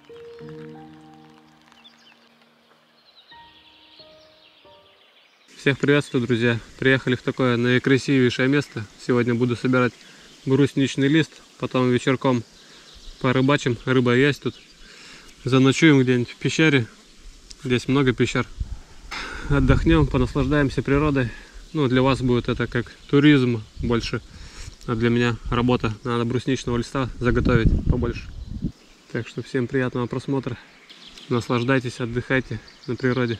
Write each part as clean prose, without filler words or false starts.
Всех приветствую, друзья! Приехали в такое наикрасивейшее место. Сегодня буду собирать брусничный лист, потом вечерком порыбачим, рыба есть тут. Заночуем где-нибудь в пещере, здесь много пещер. Отдохнем, понаслаждаемся природой. Ну, для вас будет это как туризм больше, а для меня работа. Надо брусничного листа заготовить побольше. Так что всем приятного просмотра. Наслаждайтесь, отдыхайте на природе.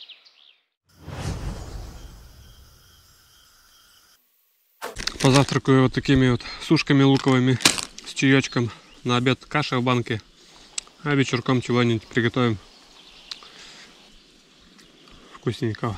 Позавтракаю вот такими вот сушками луковыми с чаечком. На обед каша в банке, а вечерком чего-нибудь приготовим вкусненького.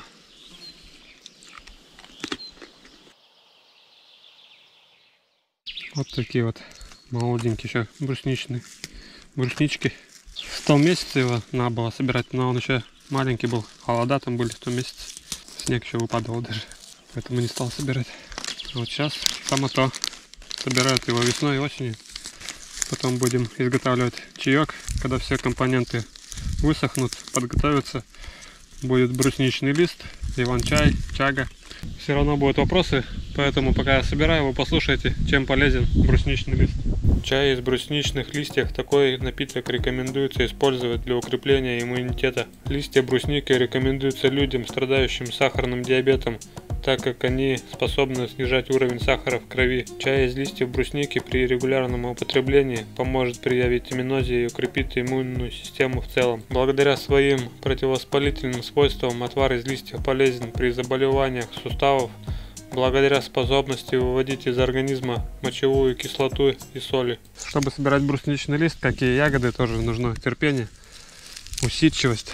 Вот такие вот молоденькие еще бруснички. В том месяце его надо было собирать, но он еще маленький был, холода там были в том месяце. Снег еще выпадал даже, поэтому не стал собирать. Вот сейчас само то. Собирают его весной и осенью. Потом будем изготавливать чаек. Когда все компоненты высохнут, подготовятся, будет брусничный лист, иван-чай, чага. Все равно будут вопросы, поэтому пока я собираю, вы послушайте, чем полезен брусничный лист. Чай из брусничных листьев. Такой напиток рекомендуется использовать для укрепления иммунитета. Листья брусники рекомендуются людям, страдающим сахарным диабетом, так как они способны снижать уровень сахара в крови. Чай из листьев брусники при регулярном употреблении поможет при авитаминозе и укрепит иммунную систему в целом. Благодаря своим противовоспалительным свойствам отвар из листьев полезен при заболеваниях суставов, благодаря способности выводить из организма мочевую кислоту и соли. Чтобы собирать брусничный лист, как и ягоды, тоже нужно терпение, усидчивость.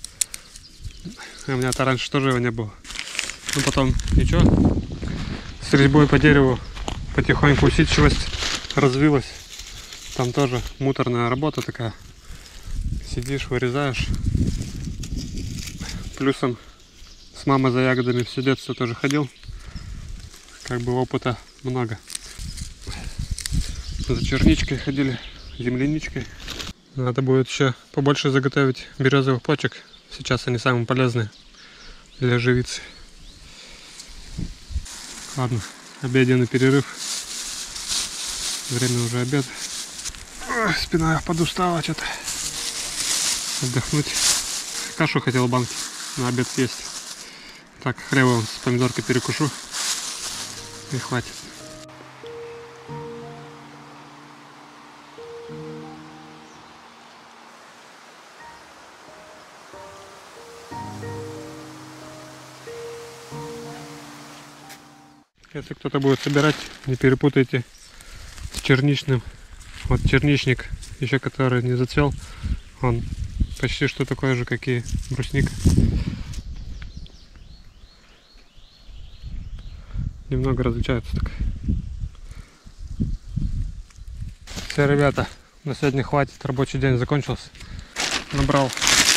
У меня-то раньше тоже его не было. Ну потом ничего, с резьбой по дереву потихоньку усидчивость развилась. Там тоже муторная работа такая. Сидишь, вырезаешь. Плюсом с мамой за ягодами все детство тоже ходил. Как бы опыта много. За черничкой ходили, земляничкой. Надо будет еще побольше заготовить березовых почек. Сейчас они самые полезные для живицы. Ладно, обеденный перерыв. Время уже обед. Ой, спина подустала что-то. Отдохнуть. Кашу хотел в банке на обед съесть. Так, хлебом с помидоркой перекушу. И хватит. Если кто-то будет собирать, не перепутайте с черничным. Вот черничник, еще который не зацвел, он почти что такой же, как и брусника. Немного различаются так. Все, ребята, на сегодня хватит, рабочий день закончился. Набрал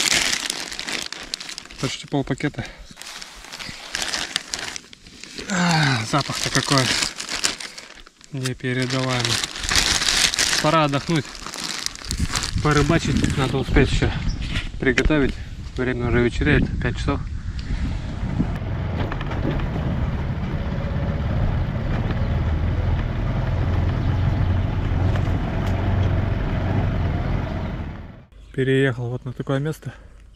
почти полпакета. Запах-то какой непередаваемый. Пора отдохнуть, порыбачить, надо успеть еще приготовить. Время уже вечереет, 5 часов. Переехал вот на такое место.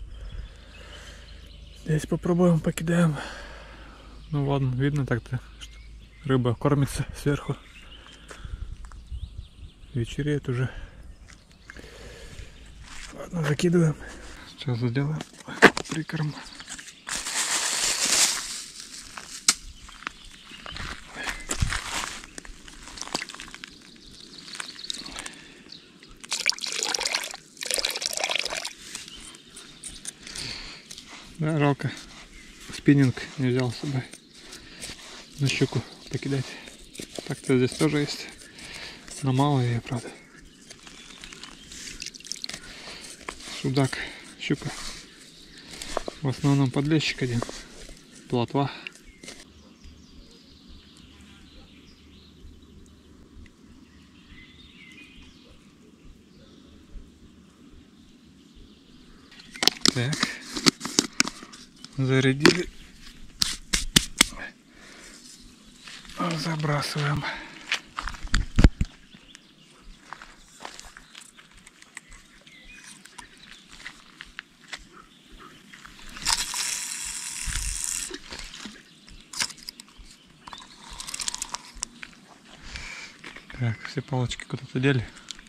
Здесь попробуем, покидаем. Ну ладно, видно так-то, что рыба кормится сверху. Вечереет уже. Ладно, закидываем. Сейчас сделаем прикорм. Да, жалко, спиннинг не взял с собой на щуку покидать. Так-то здесь тоже есть, но мало ее, правда. Судак, щука. В основном подлещик один, плотва. Так. Зарядили. Забрасываем. Так, все палочки куда-то дели.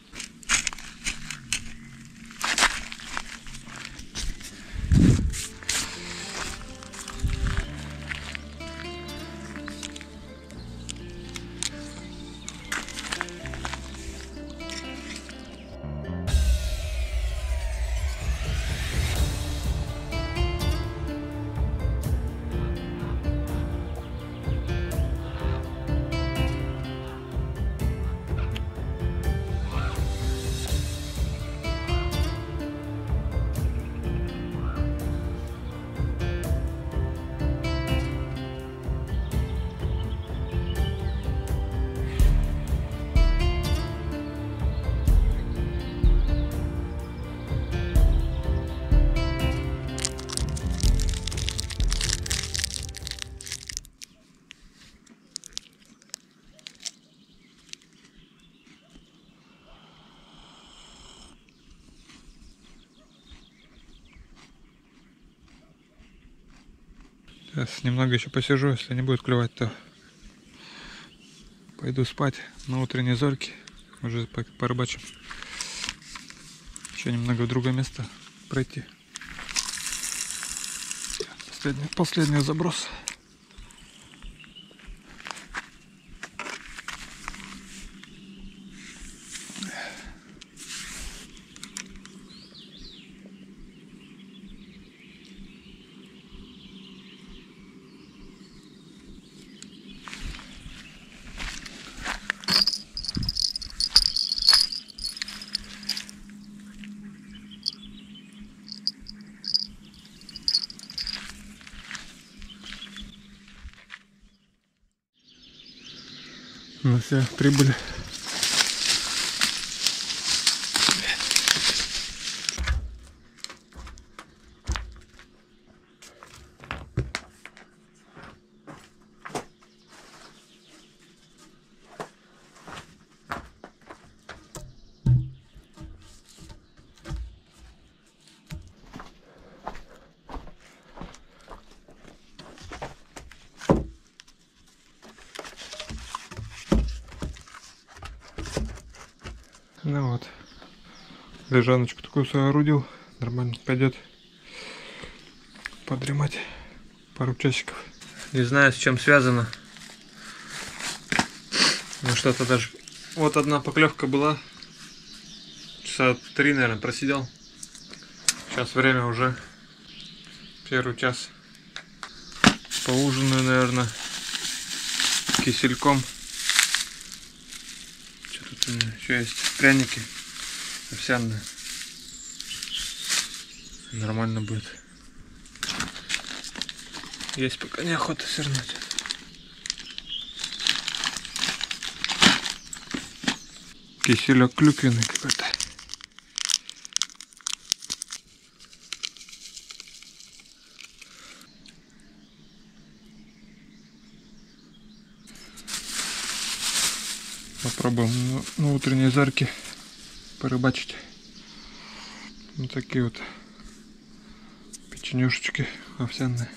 Сейчас немного еще посижу, если не будет клевать, то пойду спать на утренней зорьке. Уже порыбачим. Еще немного в другое место пройти. Последний заброс. Ну все, прибыли. Ну вот, лежаночку такую соорудил, нормально пойдет подремать пару часиков. Не знаю, с чем связано. Ну что-то даже... Вот одна поклевка была. Часа 3, наверное, просидел. Сейчас время уже первый час. Поужинаю, наверное, кисельком. Что тут у меня еще есть? Пряники овсяные. Нормально будет. Есть пока неохота сырнуть. Киселек клюквенный какой-то. Попробуем на утренней зарке порыбачить. Вот такие вот печенюшечки овсяные.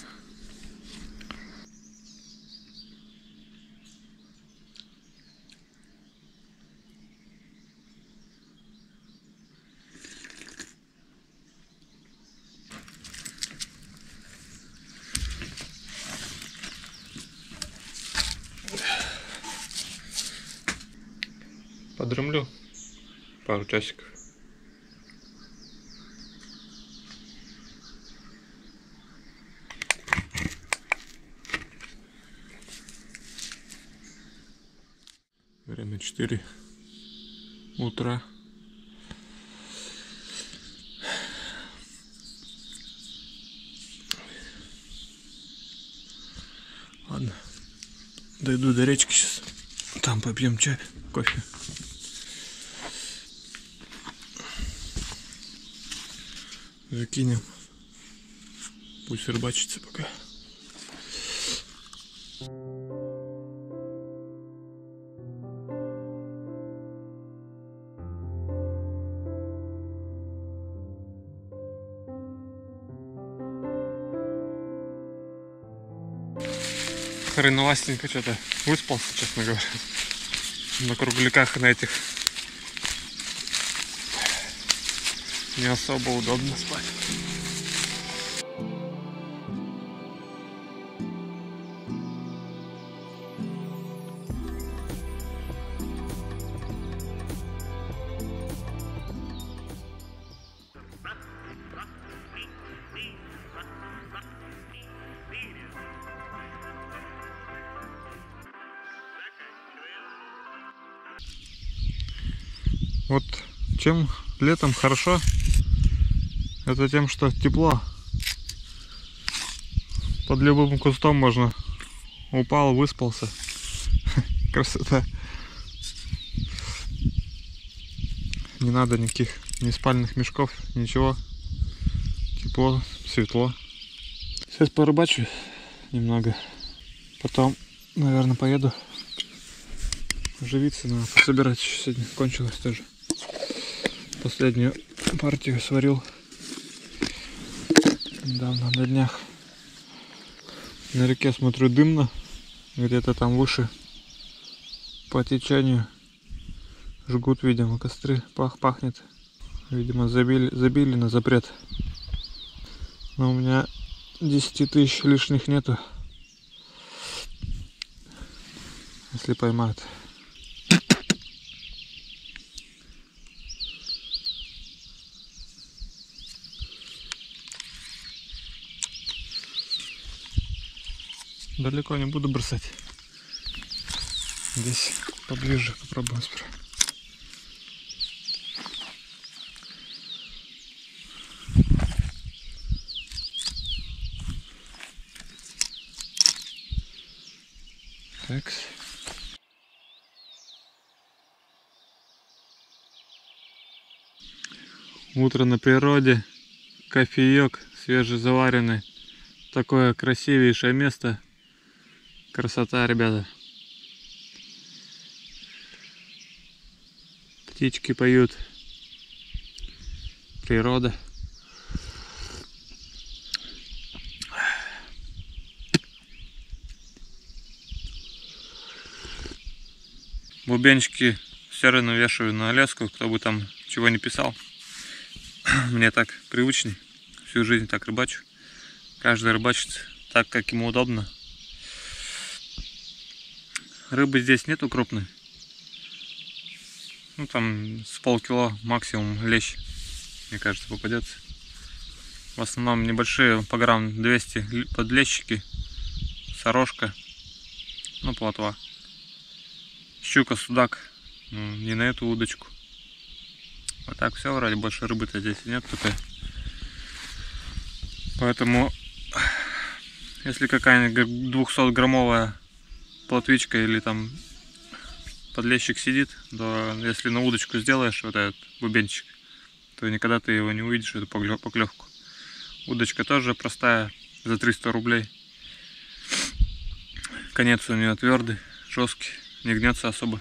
Подремлю пару часиков. Время 4 утра. Ладно, дойду до речки сейчас. Там попьем чай, кофе. Закинем Пусть рыбачится пока. Хреновастенько что-то выспался, честно говоря. На кругляках на этих не особо удобно спать. Вот чем летом хорошо, это тем, что тепло. Под любым кустом можно. Упал, выспался. Красота. Не надо никаких ни спальных мешков, ничего. Тепло, светло. Сейчас порыбачу немного. Потом, наверное, поеду. Живиться надо пособирать. Сегодня кончилось тоже. Последнюю партию сварил недавно, на днях. На реке смотрю, дымно. Где-то там выше по течению жгут, видимо, костры. Пахнет. Видимо, забили на запрет. Но у меня 10 тысяч лишних нету. Если поймают. Далеко не буду бросать. Здесь поближе попробуем сперва. Так. Утро на природе, кофеек свежезаваренный. Такое красивейшее место. Красота, ребята. Птички поют. Природа. Бубенчики все равно вешаю на леску, кто бы там чего не писал. Мне так привычней. Всю жизнь так рыбачу. Каждый рыбачит так, как ему удобно. Рыбы здесь нету крупной. Ну там с полкило максимум лещ, мне кажется, попадется. В основном небольшие, по грамм 200 подлещики, сорожка, ну плотва. Щука, судак, ну, не на эту удочку. Вот так все вроде, больше рыбы-то здесь нет такой. Поэтому, если какая-нибудь 200-граммовая плотвичка или там подлещик сидит, то если на удочку сделаешь вот этот бубенчик, то никогда ты его не увидишь, эту поклевку. Удочка тоже простая, за 300 рублей. Конец у нее твердый, жесткий, не гнется особо.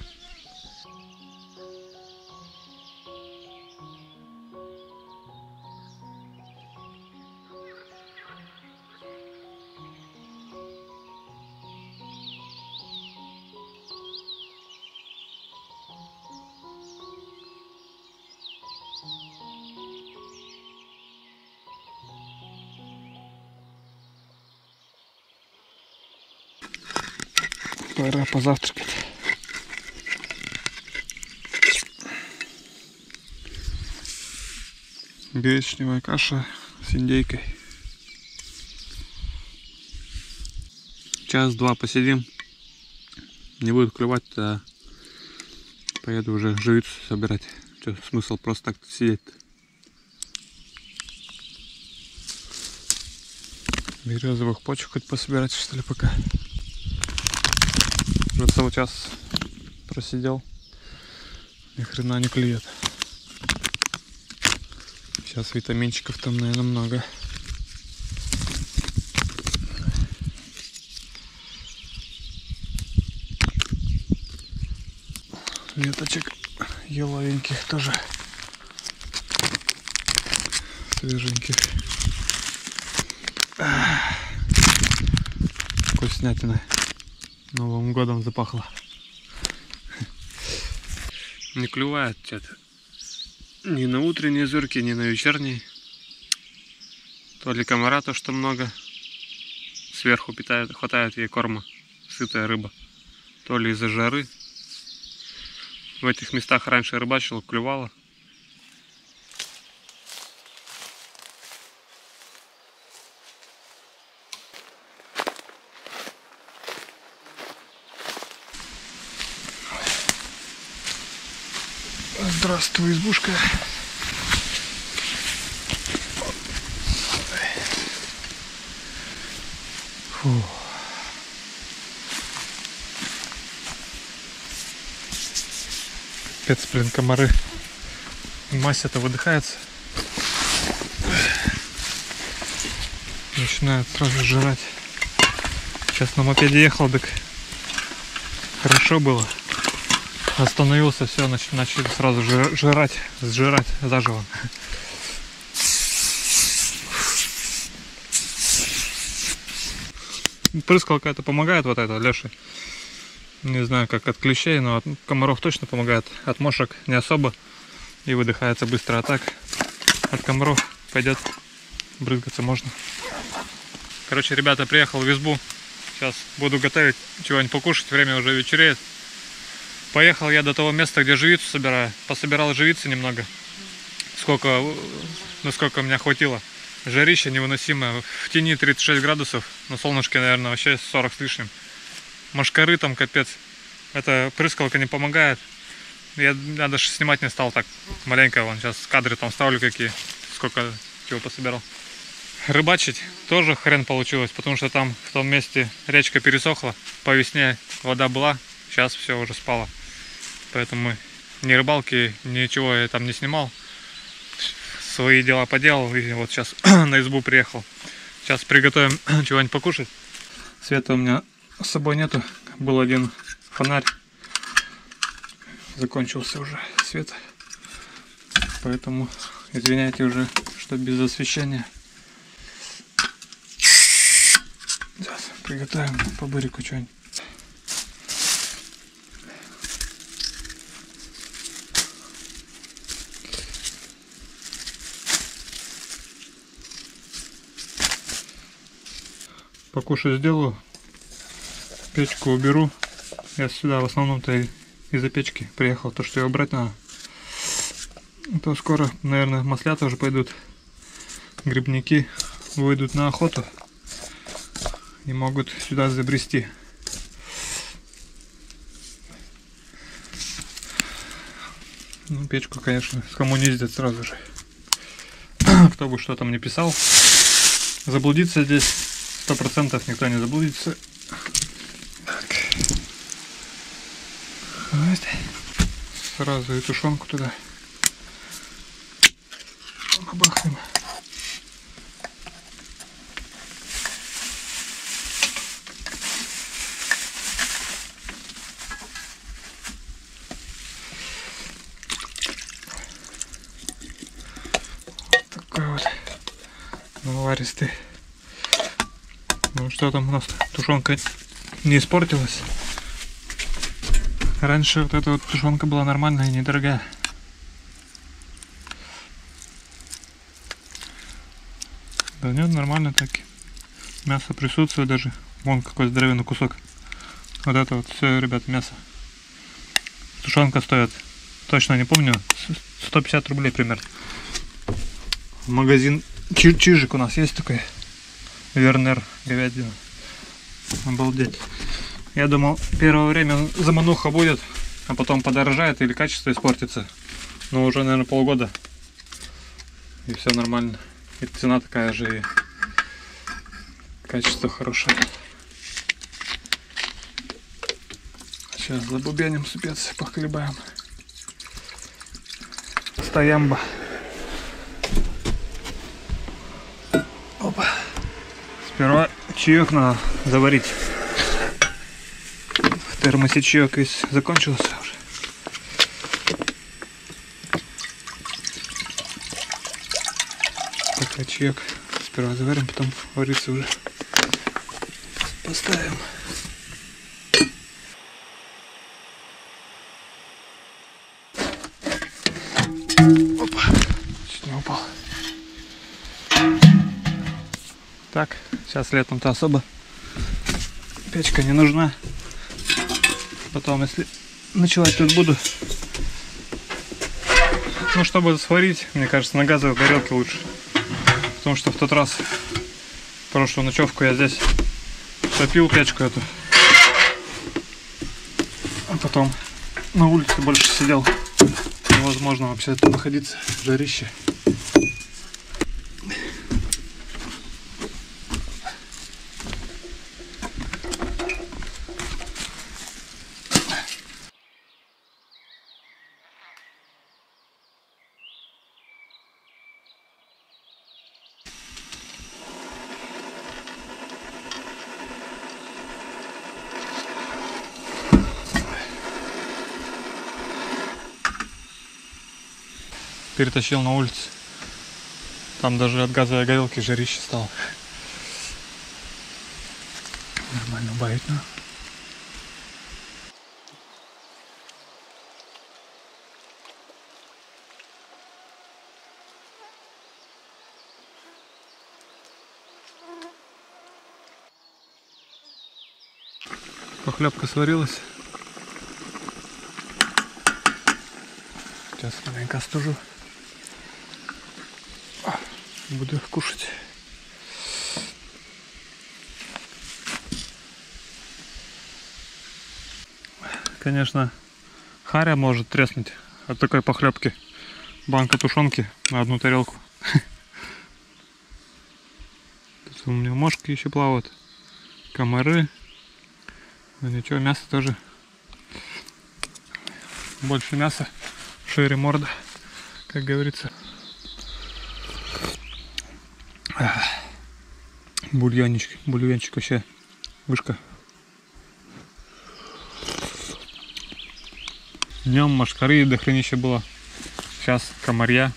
Пора позавтракать. Гречневая каша с индейкой. Час-два посидим. Не будет клевать, то поеду уже живицу собирать. Что, смысл просто так сидеть-то? Березовых почек хоть пособирать, что ли, пока. Уже целый час просидел. Ни хрена не клюет. Сейчас витаминчиков там, наверное, много. веточек еловеньких тоже. Свеженьких. Вкуснятина. Новым годом запахло. Не клювает что-то. Ни на утренние зорьки, ни на вечерние. То ли комара, то что много. Сверху питает, хватает ей корма. Сытая рыба. То ли из-за жары. В этих местах раньше рыбачил, клювало. Здравствуй, избушка. Фу. Капец, блин, комары. Мася-то выдыхается. Начинает сразу жрать. Сейчас на мопеде ехал, так хорошо было. Остановился, все, начали сразу сжирать заживо. Прыскалка это помогает, вот это, Леши. Не знаю, как от клещей, но от комаров точно помогает. От мошек не особо. И выдыхается быстро. А так, от комаров пойдет, брызгаться можно. Короче, ребята, приехал в избу. Сейчас буду готовить чего-нибудь покушать. Время уже вечереет. Поехал я до того места, где живицу собираю. Пособирал живицы немного. Насколько меня хватило. Жарище невыносимое. В тени 36 градусов. На солнышке, наверное, вообще 40 с лишним. Мошкары там капец. Эта прыскалка не помогает. Я даже снимать не стал так маленько. Вон сейчас кадры там ставлю какие. Сколько чего пособирал. Рыбачить тоже хрен получилось. Потому что там в том месте речка пересохла. По весне вода была. Сейчас все уже спало. Поэтому ни рыбалки, ничего я там не снимал. Свои дела поделал. И вот сейчас на избу приехал. Сейчас приготовим чего-нибудь покушать. Света у меня с собой нету. Был один фонарь. Закончился уже свет. Поэтому извиняйте уже, что без освещения. Сейчас приготовим по бырику что-нибудь. Покушать сделаю, печку уберу. Я сюда в основном-то из-за печки приехал, то что его брать надо. То скоро, наверное, маслята уже пойдут. Грибники выйдут на охоту и могут сюда забрести. Ну, печку, конечно, скоммуниздят сразу же. Кто бы что там не писал. Заблудиться здесь 100% никто не заблудится. Так. Вот. Сразу и тушенку туда набахаем. Вот такой вот наваристый. Ну что там у нас? Тушенка не испортилась. Раньше вот эта вот тушенка была нормальная и недорогая. Да нет, нормально так. Мясо присутствует даже. Вон какой здоровенный кусок. Вот это вот все, ребят, мясо. Тушенка стоит, точно не помню, 150 рублей примерно. Магазин Чижик у нас есть такой. Вернер, говядина. Обалдеть. Я думал, первое время замануха будет, а потом подорожает или качество испортится. Но уже, наверное, полгода. И все нормально. И цена такая же, и качество хорошее. Сейчас забубеним специи, похлебаем. Стоямба. Опа. Сперва чаек надо заварить. В термосе чаек закончился уже. Так, чаек сперва заварим, потом вариться уже поставим. Опа, чуть не упал. Так, сейчас летом-то особо печка не нужна. Потом, если ночевать тут буду, ну, чтобы сварить, мне кажется, на газовой горелке лучше. Потому что в тот раз, прошлую ночевку, я здесь топил печку эту. А потом на улице больше сидел. Невозможно вообще тут находиться, жарище. Перетащил на улицу. Там даже от газовой горелки жарище стало. Нормально бает, ну. Похлебка сварилась. Сейчас маленько остужу. Буду кушать. Конечно, харя может треснуть от такой похлебки. Банка тушенки на одну тарелку. Тут у меня мошки еще плавают. Комары. Ну ничего, мясо тоже. Больше мяса, шире морда, как говорится. Бульончик вообще вышка. Днем мошкары до хренища было. Сейчас комарья.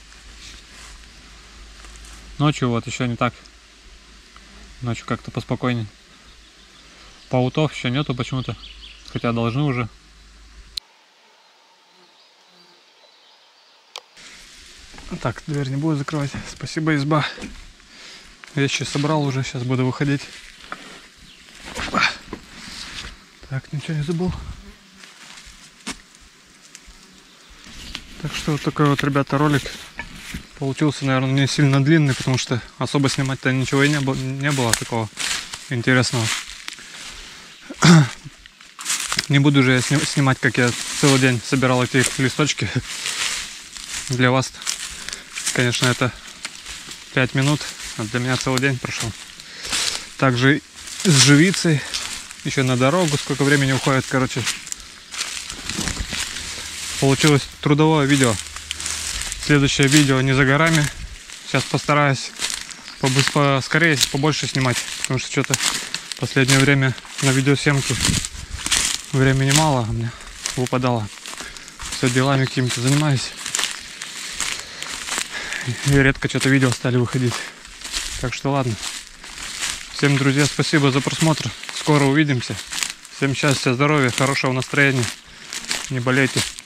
Ночью вот еще не так. Ночью как-то поспокойнее. Паутов еще нету почему-то. Хотя должны уже. Так, дверь не буду закрывать. Спасибо, изба. Вещи собрал уже, сейчас буду выходить. Опа. Так, ничего не забыл. Так что вот такой вот, ребята, ролик. Получился, наверное, не сильно длинный, потому что особо снимать-то ничего и не было такого интересного. Не буду же я снимать, как я целый день собирал эти листочки. Для вас, конечно, это 5 минут. А для меня целый день прошел. Также с живицей. Еще на дорогу сколько времени уходит, короче. Получилось трудовое видео. Следующее видео не за горами. Сейчас постараюсь поскорее, побольше снимать. Потому что что-то в последнее время на видеосъемки времени мало у меня выпадало. Все делами какими-то занимаюсь. И редко что-то видео стали выходить. Так что ладно. Всем, друзья, спасибо за просмотр. Скоро увидимся. Всем счастья, здоровья, хорошего настроения. Не болейте.